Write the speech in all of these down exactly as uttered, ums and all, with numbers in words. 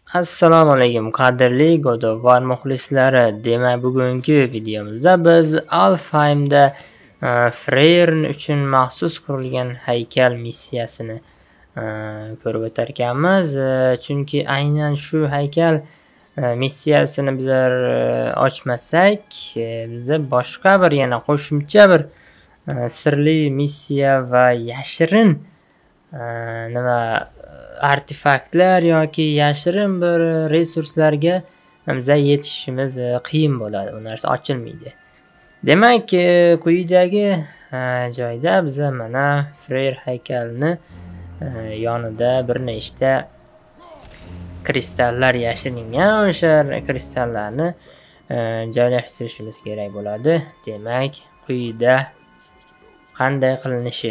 Assalomu alaykum qadrli God of War muxlislari. Demak, bugungi videomizda biz Alfheimda uh, Freyr uchun maxsus qurilgan haykal missiyasini uh, ko'rib o'tar ekanmiz. Uh, chunki aynan shu haykal uh, missiyasini bizlar uh, ochmasak, uh, biza boshqa bir yana qo'shimcha bir uh, sirli missiya va yashirin uh, nima artefaktlar yoki yashirin bir resurslarga biza yetishimiz qiyin bo'ladi. U narsa ochilmaydi. Demak, quyidagi joyda biza mana Freyr haykalini yonida bir nechta kristallar yashiringan, o'sha kristallarni joylashtirishimiz kerak bo'ladi. Demak, quyida qanday qilinishi.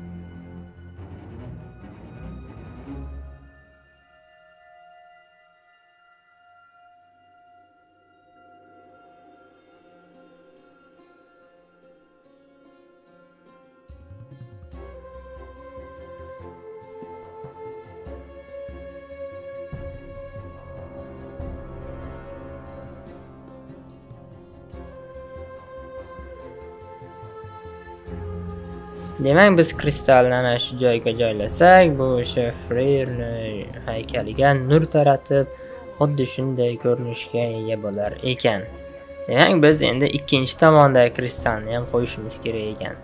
Demak, biz kristalni ana shu joyga joylasak, bu o'sha Freyr haykaliga nur taratib, xuddi shunday ko'rinishga ega bo'lar ekan. Demak, biz endi ikkinchi tomondagi kristalni ham qo'yishimiz kerak ekan.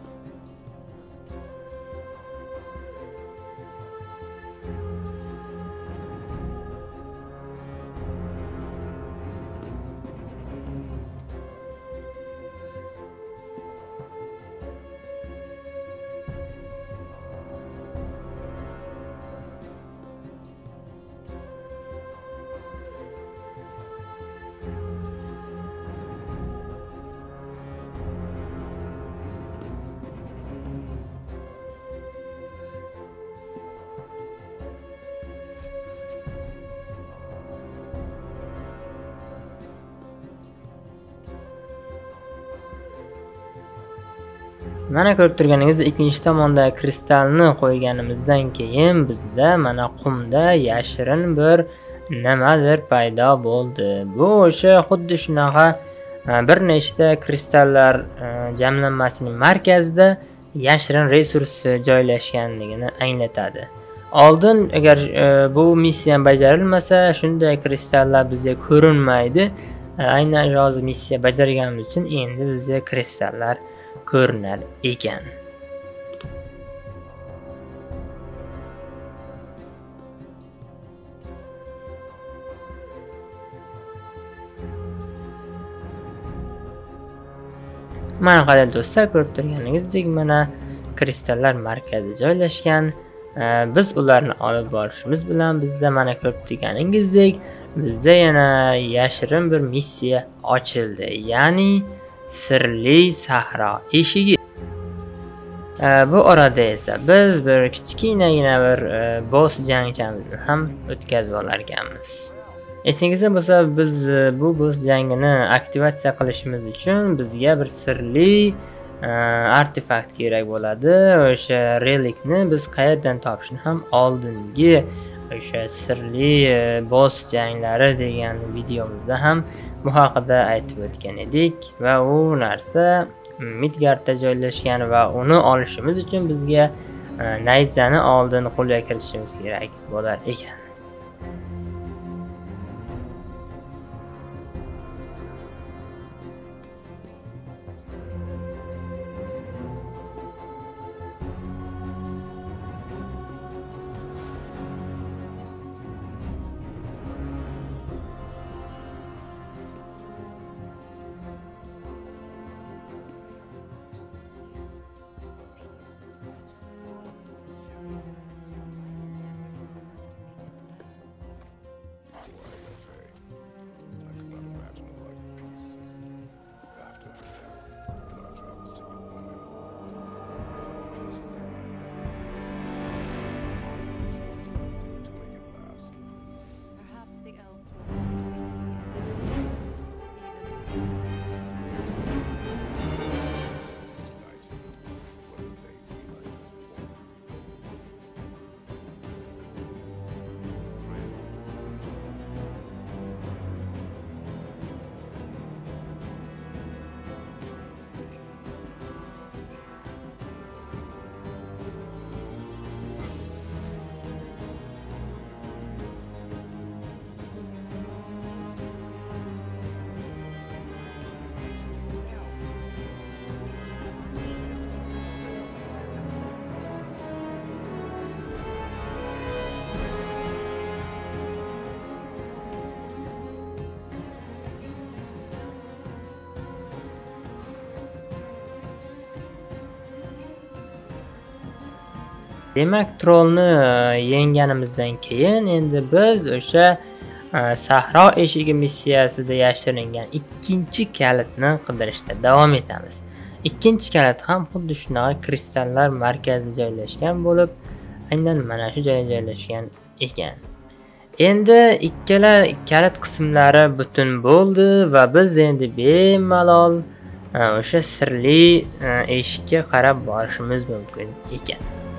Mana ko'rib turganingizdek, ikkinchi tomondagi kristalni qo'yganimizdan keyin bizda mana qumda yashirin bir nimadir paydo bo'ldi. Bu o'sha xuddi shunaqa bir nechta kristallar jamlanmasining markazida yashirin resurs joylashganligini anglatadi. Oldin agar bu missiya bajarilmasa, shunday kristallar bizga ko'rinmaydi. Aynan hozir missiya bajarganimiz uchun endi bizga kristallar ko'rinar ekan. Mana qadar do'stlar, ko'rib turganingizdek, mana kristallar markazida joylashgan. Biz ularni olib borishimiz bilan bizda mana ko'rib turganingizdek, bizda yana yashirin bir missiya ochildi. Ya'ni sirli sahro eshigi. Bu orada esa biz bir kichkinagina bir boss jangchamizni ham o'tkazib olar ekanmiz. Esingizda bo'lsa, biz bu boss jangini aktivatsiya qilishimiz uchun bizga bir sirli artefakt kerak bo'ladi. O'sha relikni biz qayerdan topishni ham oldingi o'sha sirli boss janglari degan videomizda ham bu haqida aytib o'tgan edik va u narsa Midgardda joylashgan va uni olishimiz uchun bizga nayzani oldin qo'lga kiritishimiz kerak bo'lar ekan. Demak, trollni yengganimizdan keyin endi biz o'sha sahro eshigi missiyasida yashiringan ikkinchi kalitni qidirishda davom etamiz. Ikkinchi kalit ham xuddi shunaqa kristallar markazida joylashgan bo'lib, aynan mana shu joyga joylashgan ekan. Endi ikkala kalit qismlari butun bo'ldi va biz endi bemalol o'sha sirli eshikka qarab borishimiz mumkin ekan.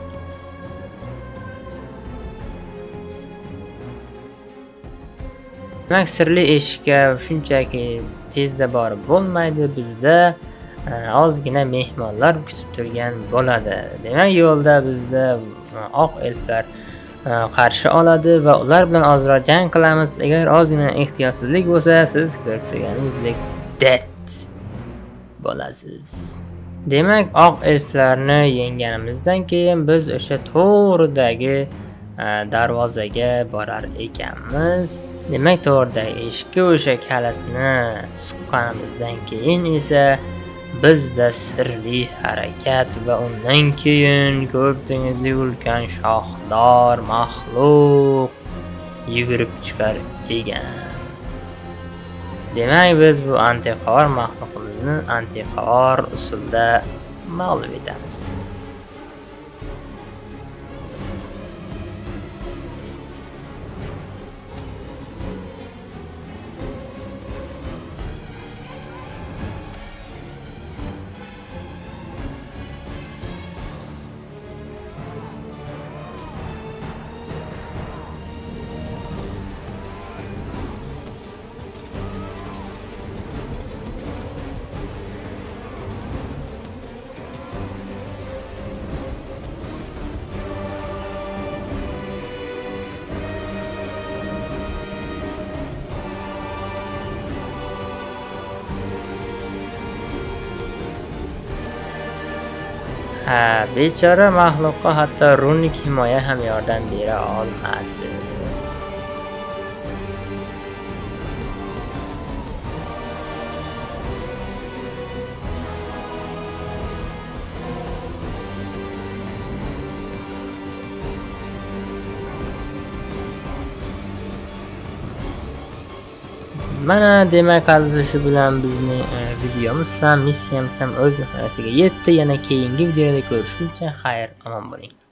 Demak, sirli eshikka shunchaki tezda borib bo'lmaydi. Bizda ozgina mehmonlar kutib turgan bo'ladi. Demak, yo'lda bizda oq elflar qarshi oladi va ular bilan ozroq jang qilamiz. Agar ozgina ehtiyotsizlik bo'lsa, siz ko'rib turganingizdek dead bo'lasiz. Demak, oq elflarni yengganimizdan keyin biz o'sha to'g'ridagi darvozaga borar ekanmiz. Demak, to'g'ridagi eshikka o'sha kalitni suqqanimizdan keyin esa bizda sirli harakat va undan keyin ko'rdingiz, ulkan shohdor maxluq yugurib chiqar ekan. Demak, biz bu antiqor maxluqni antiqor usulda mag'lub etamiz. Ha, bechora maxluqqa hatto runik himoya ham yordam bera olmadi. Mana demak, hozir shu bilan bizning videomiz ham, missiyamiz ham o'z nihoyasiga yetdi. Yana keyingi videoda ko'rishguncha xayr, omon bo'ling.